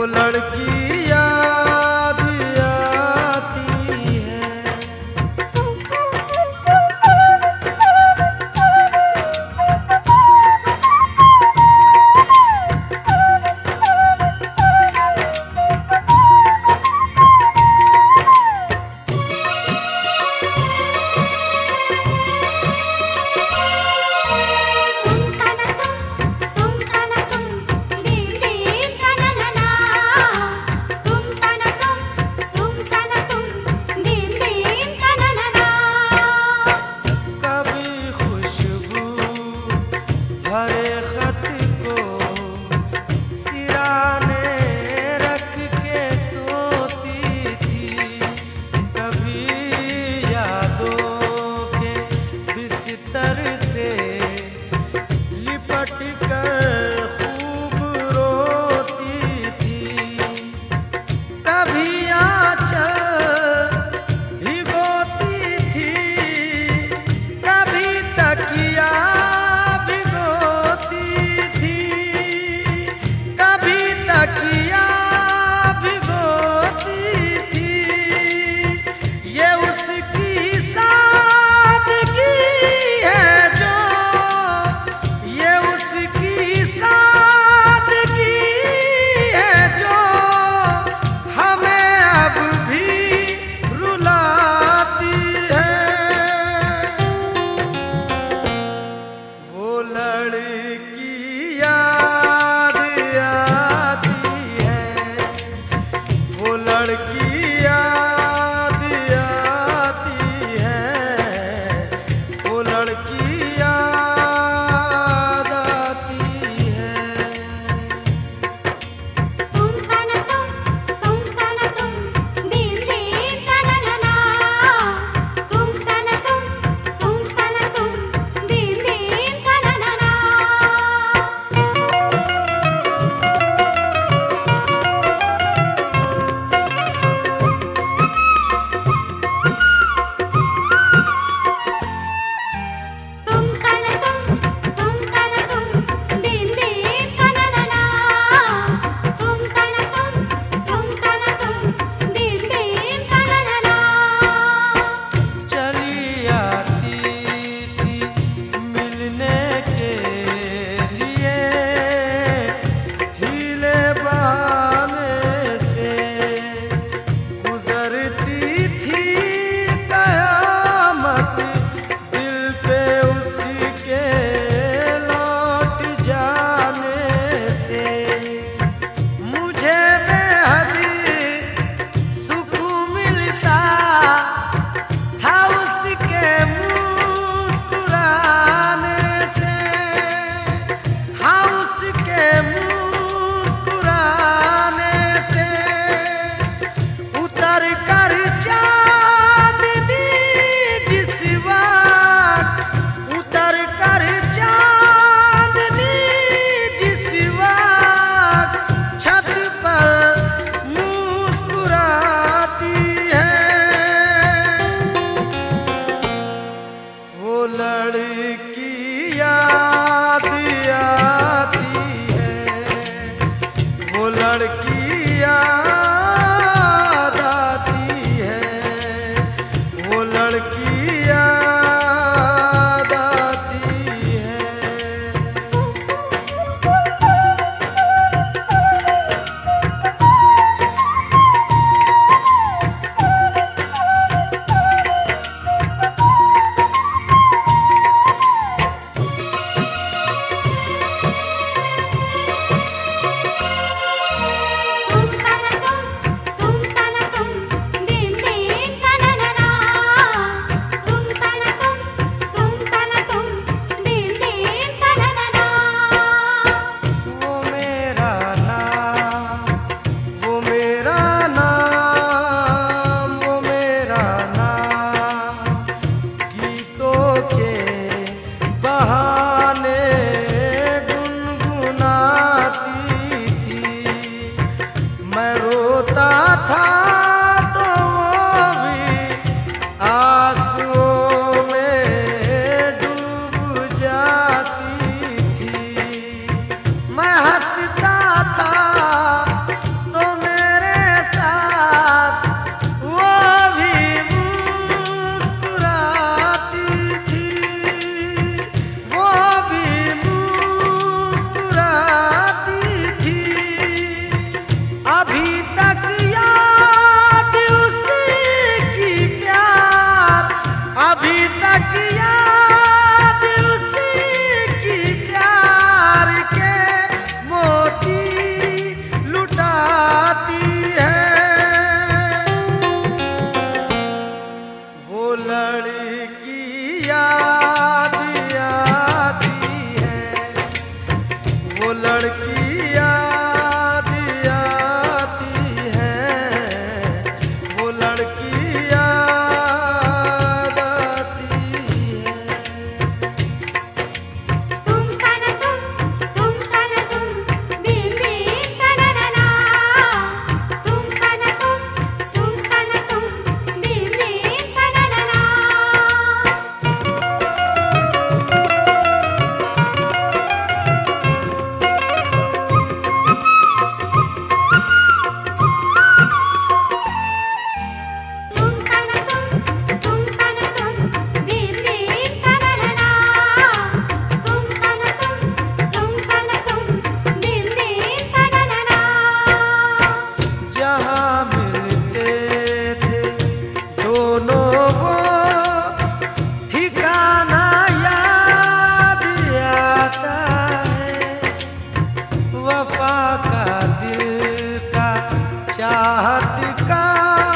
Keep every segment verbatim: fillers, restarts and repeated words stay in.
लड़की याद आती है। हरे खत को सिराने रख के सोती थी, कभी यादों के बिस्तर से लिपट कर खूब रोती थी। कभी आंचल भिगोती थी, कभी तकिया लड़की याद आती है, वो लड़की याद आती है, वो लड़की याद आती है। तो चाहत का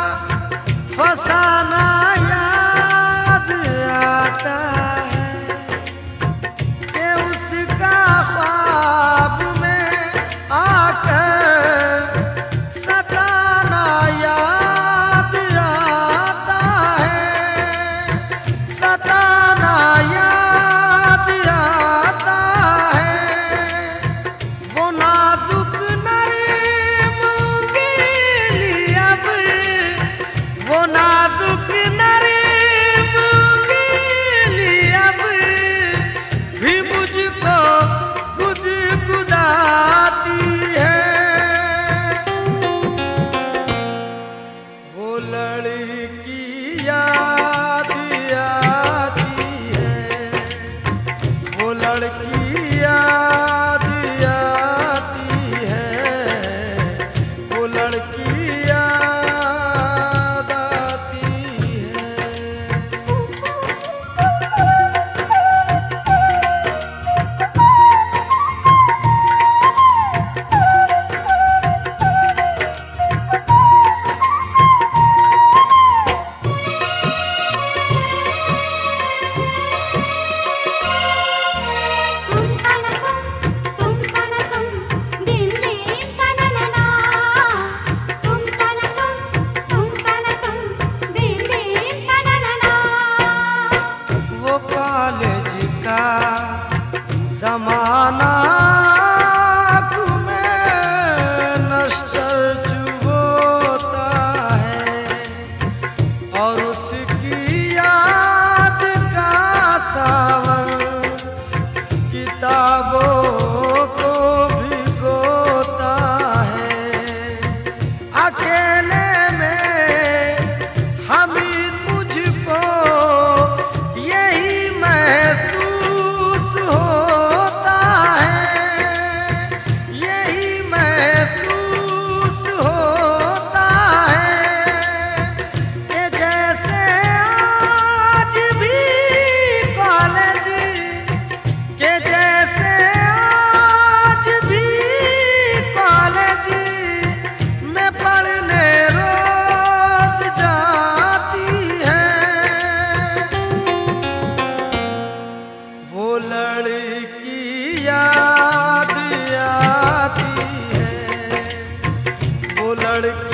फसाना याद आता है कि उसका ख्वाब में आकर सताना याद आता है, सताना याद आता है। वो नाजुक नरीम गिली अब, वो नाजुक नरीम गिली अब भी मुझको गुदगुदाती है। वो लड़की याद आती है, वो लड़की याद आती है, वो लड़की याद आती है। तुम तना तुम तुम तना तुम दिन दिन तना ना ना, तुम तना तुम तुम तना तुम दिन दिन तना ना ना। वो कॉलेज का जमाना तुम्हें नश्तर चुभोता है और उसकी याद का सावन किताबों को भिगोता है। अकेले में हामिद मुझको यही महसूस होता है, यही महसूस होता है कि जैसे आज भी कॉलेज, के जैसे आज भी कॉलेज में पढ़ने रोज जाती है। वो लड़की याद आती है, वो लड़की